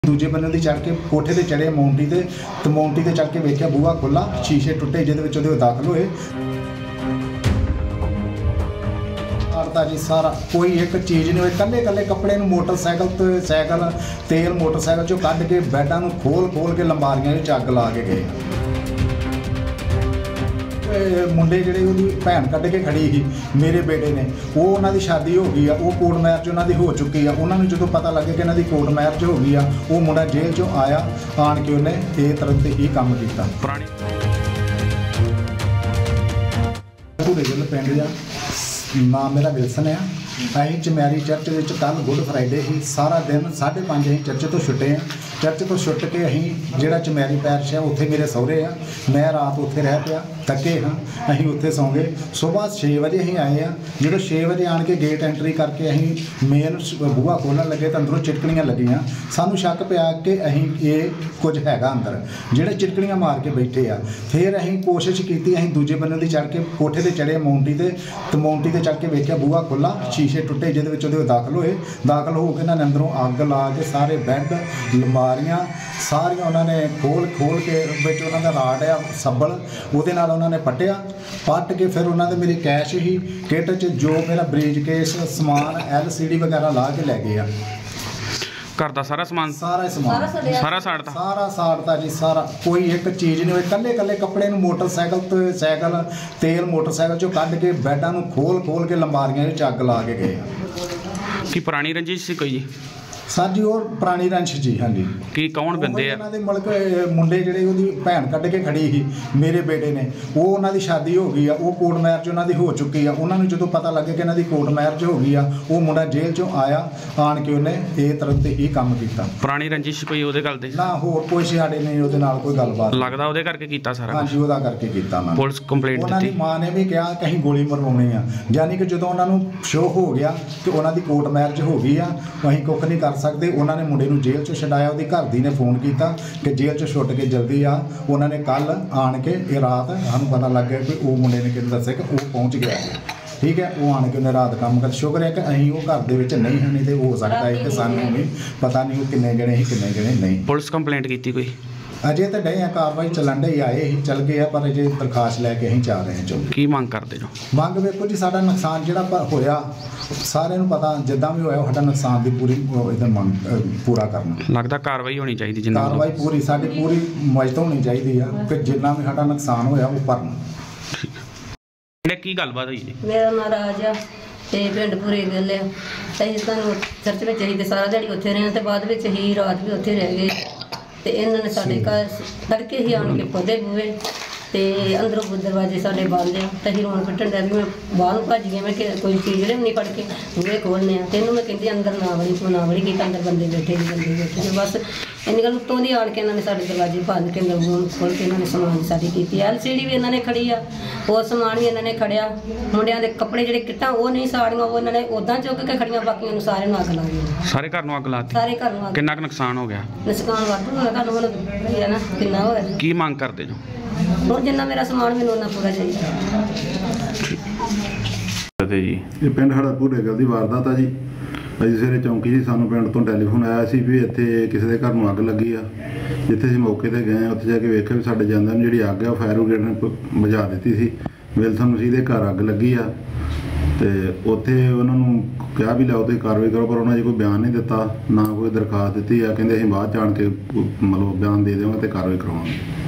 दूजे बन्ने दी चढ़ के कोठे ते चढ़े माउंटी ते माउंटी ते चढ़ के वेख्या बूहा खुला शीशे टुटे जिहदे विच ओहदे दाखल होए आरता जी सारा कोई एक चीज़ नहीं होई कल्ले कल्ले कपड़े नूं मोटरसाइकिल तेल मोटरसाइकिल चों कढ के बैडां नूं खोल के लंबारियां विच अग ला के गए मुंडे जिहड़े ओहदी भैन कढ के खड़ी सी मेरे बेटे ने वो उन्हां दी शादी हो गई आ वो कोर्ट मैरिज उन्हां दी हो चुकी आ उन्हां नूं जदों पता लगे कि इन्हां दी कोर्ट मैरिज हो गई आ वो मुंडा जेल चों आया आण के उन्हें इस तरह ते ही काम कीता पूरे जिले पिंड जा नाम मेरा विल्सन है अं चमैरी चर्च में कल गुड फ्राइडे ही सारा दिन 5:30 अं चर्च तो छुट्टे हैं चर्च तो छुट के अं जो चमैरी पैरिश है उत्थे मेरे सहुरे आ मैं रात उत्थे रह पाया थके हाँ अं उत्थे सौ गए सुबह 6 बजे अं आए हैं जो 6 बजे आन के गेट एंट्री करके अं मेन बूहा खोलन लगे तो अंदरों चिटकनियां लगियां सानू शक पिया कि अं ये कुछ हैगा अंदर ਜਿਹੜੇ चिटकनियां मार के बैठे आ फिर अं कोशिश की अं दूजे बन्ने दी चढ़ के कोठे ते चढ़े माउंटी ते चढ़ के वेख्या बूहा खुला शीशे टुटे जिहदे विच ओहदे दाखल हो के इन्हां ने अंदरों अग ला के सारे बैड लंबारियां सारियां उन्होंने खोल के विच उन्हां दा राड आ सब्बल ਉਹਦੇ ਨਾਲ ਉਹਨਾਂ ਨੇ ਪੱਟ के फिर उन्होंने मेरी कैश ही किट च जो मेरा ब्रीज केस समान LCD वगैरह ला के लै गए घर का सारा समान सारा साड़ता जी सारा कोई एक चीज़ नहीं हुई कल्ले कपड़े नूं मोटरसाइकिल तेल मोटरसाइकिल चों कढ के बैडां नूं खोल के लंबारियां विच अग ला के गए की पुरानी रंजिश सी कोई सर जी और पुरानी रंश जी हाँ जी की कौन बंदे मुल्क मुंडे जिहड़े ओहदी भैन कढ के खड़ी सी मेरे बेटे ने वो उन्हां दी शादी हो गई आ वो कोर्ट मैरिज उन्हां दी हो चुकी आ उन्हां नूं जदों पता लगे कि इन्हां दी कोर्ट मैरिज हो गई आ वो मुंडा जेल चों आया आण के उन्हें इस तरह ते ही काम कीता पुरानी रंजिश कोई ओहदे गल दे ना होर कोई साडे नहीं ओहदे नाल कोई गलबात लगदा ओहदे करके कीता सारा हाँ जी ओहदा करके कीता ना पुलिस कंप्लेंट उन्हां दी मां ने भी कहा कि असीं गोली मरवाउणी आ यानी कि जदों उन्हां नूं शो हो गया कि उन्हां दी कोर्ट मैरिज हो गई आ असीं कुछ नहीं कर सकते उन्हां ने मुंडे नूं जेल चों छडाया ਉਹਦੀ घर दी ने फोन किया कि जेल चों छुट के जल्दी आ उन्होंने कल आन के ये रात सानूं पता लग गया कि वो मुंडे ने किहनूं दस्सिया कि वो पहुँच गया ठीक है वो आन के उन्हें रात काम कर शुक्र है कि असीं वो घर दे विच नहीं हैं नहीं तो हो सकता है कि सानूं भी पता नहीं वो किन्ने जणे ही किन्ने जणे नहीं पुलिस कंप्लेंट की कोई अजे तो डे कार्रवाई चलन डे आए ही चल गए पर अजे दरखास्त लैके अं जा रहे हैं चौकी की मंग करते जो मंग वेखो जी साडा नुकसान जिहड़ा होया सारे नूं पता जिद्दां भी होया साडा नुकसान की पूरी मंग पूरा करना लगता कार्रवाई होनी चाहिए जिन्ना कार्रवाई पूरी साडी पूरी मजत होनी चाहिए कि जिन्ना भी साडा नुकसान होया वो भरना की गलबात हुई मेरा नाम राज आ ते पिंड पूरे गल है असीं तुहानूं चर्च में ही सारा दिहाड़ी उत्थे रहे ते बाद विच ही रात भी उत्थे रह गए ते इन्होंने साढ़े घर तड़के ही आन के पौधे बूहे तो अंदरों दरवाजे साढ़े बंद हैं तो अं रोन पिटन दिया भी मैं बाहर भज गई मैं कोई चीज़ नहीं फड़ के बूहे खोलने तेनों मैं कहती अंदर ना बड़ी की अंदर बंदे बैठे बस इन्नी गल उत्तों दी आन के इन्होंने साढ़े दरवाजे भंद के अंदर रूम खोल के इन्होंने समान सारी की LCD भी इन्होंने खड़ी आ और समान भी इन्होंने खड़िया मुंडिया के कपड़े जो किटा वो नहीं साड़ियाँ वो इन्होंने उदा चुक के खड़िया बाकी सारे अग ला दी सारे घर में अग ला सारे घर में कितना नुकसान हो गया नुकसान वाधू होगा तुहानूं है ना कितना होया की मांग करते जो ਹੁਣ ਜਿੰਨਾ ਮੇਰਾ ਸਮਾਨ ਮੈਨੂੰ ਉਹਨਾਂ ਪੂਰਾ ਚਾਹੀਦਾ ਜੀ ਇਹ ਪਿੰਡ ਸਾਡਾ ਭੂਰੇ ਗਲ ਦੀ ਵਾਰਦਾਤ ਆ ਜੀ ਅਸੀਂ ਸਵੇਰੇ ਚੌਂਕੀ ਜੀ ਸਾਨੂੰ ਪਿੰਡ ਤੋਂ ਟੈਲੀਫੋਨ ਆਇਆ ਸੀ ਵੀ ਇੱਥੇ ਕਿਸੇ ਦੇ ਘਰ ਨੂੰ ਅੱਗ ਲੱਗੀ ਆ ਜਿੱਥੇ ਅਸੀਂ ਮੌਕੇ ਤੇ ਗਏ ਉੱਥੇ ਜਾ ਕੇ ਵੇਖਿਆ ਵੀ ਸਾਡੇ ਜਾਂਦਿਆਂ ਨੂੰ ਜਿਹੜੀ ਅੱਗ ਆ ਫਾਇਰ ਬ੍ਰਿਗੇਡ ਨੇ ਬੁਝਾ ਦਿੱਤੀ ਸੀ ਵਿਲਸਨ ਮਸੀਹ ਦੇ ਘਰ ਅੱਗ ਲੱਗੀ ਆ ਤੇ ਉੱਥੇ ਉਹਨਾਂ ਨੂੰ ਕਿਹਾ ਵੀ ਲਾਓ ਤੁਸੀਂ ਕਾਰਵਾਈ ਕਰੋ ਪਰ ਉਹਨਾਂ ਨੇ ਕੋਈ ਬਿਆਨ ਨਹੀਂ ਦਿੱਤਾ ਨਾ ਕੋਈ ਦਰਖਾਸਤ ਦਿੱਤੀ ਆ ਕਹਿੰਦੇ ਅਸੀਂ ਬਾਅਦ ਜਾਣ ਕੇ ਮਤਲਬ ਬਿਆਨ ਦੇ ਦੇਵਾਂਗੇ ਤੇ ਕਾਰਵਾਈ ਕਰਵਾਵਾਂਗੇ